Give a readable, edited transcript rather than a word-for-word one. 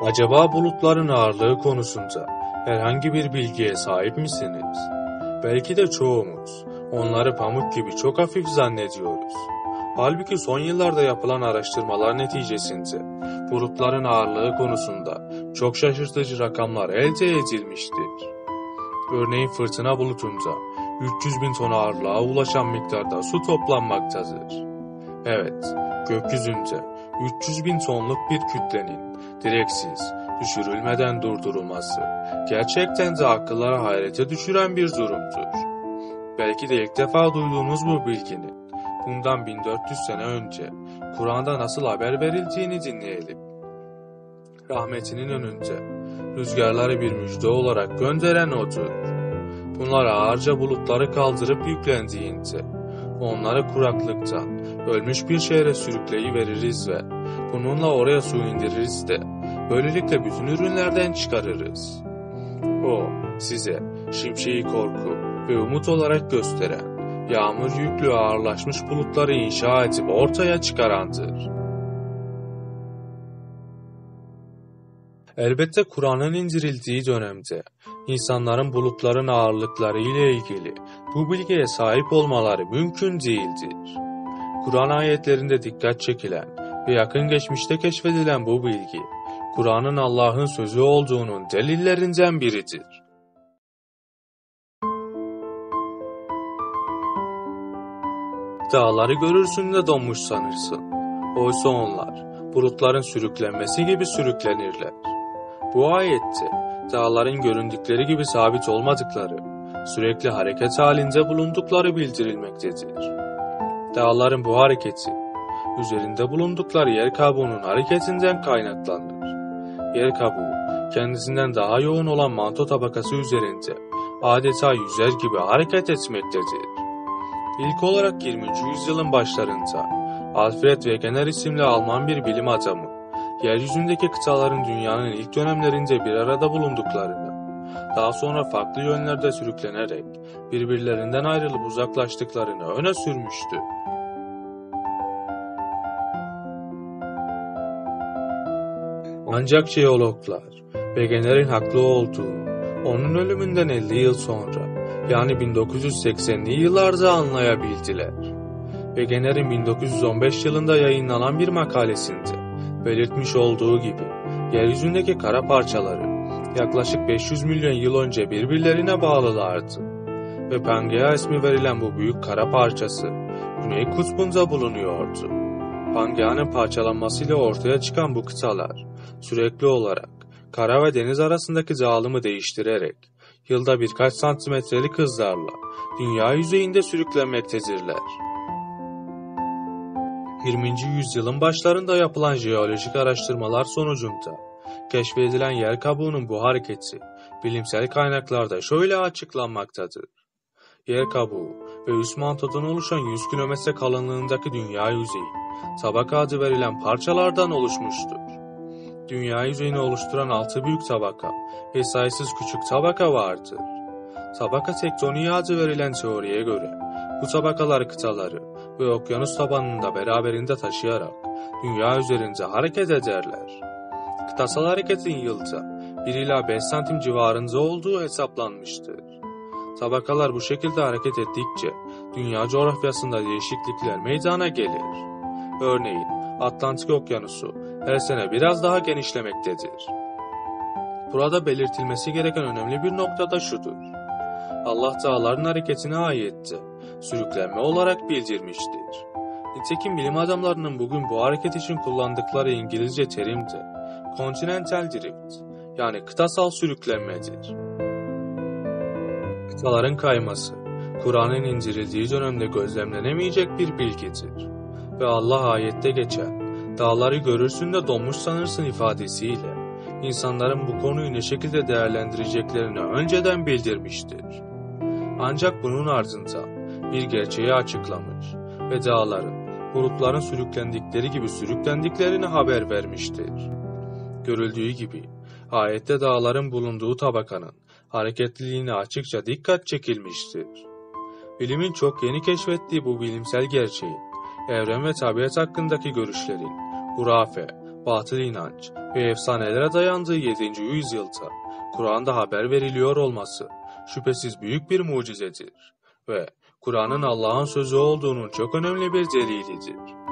Acaba bulutların ağırlığı konusunda herhangi bir bilgiye sahip misiniz? Belki de çoğumuz onları pamuk gibi çok hafif zannediyoruz. Halbuki son yıllarda yapılan araştırmalar neticesinde bulutların ağırlığı konusunda çok şaşırtıcı rakamlar elde edilmiştir. Örneğin fırtına bulutunda 300 bin ton ağırlığa ulaşan miktarda su toplanmaktadır. Evet, gökyüzünde 300 bin tonluk bir kütlenin direksiz, düşürülmeden durdurulması gerçekten de akıllara hayrete düşüren bir durumdur. Belki de ilk defa duyduğunuz bu bilginin bundan 1400 sene önce Kur'an'da nasıl haber verildiğini dinleyelim. Rahmetinin önünde rüzgarları bir müjde olarak gönderen O'dur. Bunlar ağırca bulutları kaldırıp yüklendiğinde onları kuraklıktan ölmüş bir şehre sürükleyiveririz ve bununla oraya su indiririz de böylelikle bütün ürünlerden çıkarırız. O size şimşeği korku ve umut olarak gösteren, yağmur yüklü ağırlaşmış bulutları inşa edip ortaya çıkarandır. Elbette Kur'an'ın indirildiği dönemde insanların bulutların ağırlıkları ile ilgili bu bilgiye sahip olmaları mümkün değildir. Kur'an ayetlerinde dikkat çekilen ve yakın geçmişte keşfedilen bu bilgi, Kur'an'ın Allah'ın sözü olduğunun delillerinden biridir. Dağları görürsün de donmuş sanırsın. Oysa onlar bulutların sürüklenmesi gibi sürüklenirler. Bu ayette dağların göründükleri gibi sabit olmadıkları, sürekli hareket halinde bulundukları bildirilmektedir. Dağların bu hareketi, üzerinde bulundukları yer kabuğunun hareketinden kaynaklanır. Yer kabuğu, kendisinden daha yoğun olan manto tabakası üzerinde adeta yüzer gibi hareket etmektedir. İlk olarak 20. yüzyılın başlarında Alfred Wegener isimli Alman bir bilim adamı, yeryüzündeki kıtaların dünyanın ilk dönemlerinde bir arada bulunduklarını, daha sonra farklı yönlerde sürüklenerek birbirlerinden ayrılıp uzaklaştıklarını öne sürmüştü. Ancak jeologlar Wegener'in haklı olduğunu onun ölümünden 50 yıl sonra, yani 1980'li yıllarda anlayabildiler. Wegener'in 1915 yılında yayınlanan bir makalesinde belirtmiş olduğu gibi yeryüzündeki kara parçaları yaklaşık 500 milyon yıl önce birbirlerine bağlılardı ve Pangea ismi verilen bu büyük kara parçası Güney Kutbu'nda bulunuyordu. Pangea'nın parçalanmasıyla ortaya çıkan bu kıtalar sürekli olarak kara ve deniz arasındaki dağılımı değiştirerek yılda birkaç santimetrelik hızlarla dünya yüzeyinde sürüklenmektedirler. 20. yüzyılın başlarında yapılan jeolojik araştırmalar sonucunda keşfedilen yer kabuğunun bu hareketi bilimsel kaynaklarda şöyle açıklanmaktadır. Yer kabuğu ve üst mantodan oluşan 100 kilometre kalınlığındaki dünya yüzeyi tabaka adı verilen parçalardan oluşmuştur. Dünya yüzeyini oluşturan 6 büyük tabaka ve sayısız küçük tabaka vardır. Tabaka tektoniği adı verilen teoriye göre bu tabakalar kıtaları ve okyanus tabanında beraberinde taşıyarak dünya üzerinde hareket ederler. Kıtasal hareketin yılda 1 ila 5 santim civarında olduğu hesaplanmıştır. Tabakalar bu şekilde hareket ettikçe dünya coğrafyasında değişiklikler meydana gelir. Örneğin Atlantik Okyanusu her sene biraz daha genişlemektedir. Burada belirtilmesi gereken önemli bir nokta da şudur. Allah dağların hareketini ayette sürüklenme olarak bildirmiştir. Nitekim bilim adamlarının bugün bu hareket için kullandıkları İngilizce terim de continental drift, yani kıtasal sürüklenmedir. Kıtaların kayması, Kur'an'ın indirildiği dönemde gözlemlenemeyecek bir bilgidir. Ve Allah ayette geçen, dağları görürsün de donmuş sanırsın ifadesiyle, insanların bu konuyu ne şekilde değerlendireceklerini önceden bildirmiştir. Ancak bunun ardından bir gerçeği açıklamış ve dağların, bulutların sürüklendikleri gibi sürüklendiklerini haber vermiştir. Görüldüğü gibi, ayette dağların bulunduğu tabakanın hareketliliğine açıkça dikkat çekilmiştir. Bilimin çok yeni keşfettiği bu bilimsel gerçeğin, evren ve tabiat hakkındaki görüşlerin, hurafe, batıl inanç ve efsanelere dayandığı 7. yüzyılda Kur'an'da haber veriliyor olması şüphesiz büyük bir mucizedir ve Kur'an'ın Allah'ın sözü olduğunun çok önemli bir delilidir.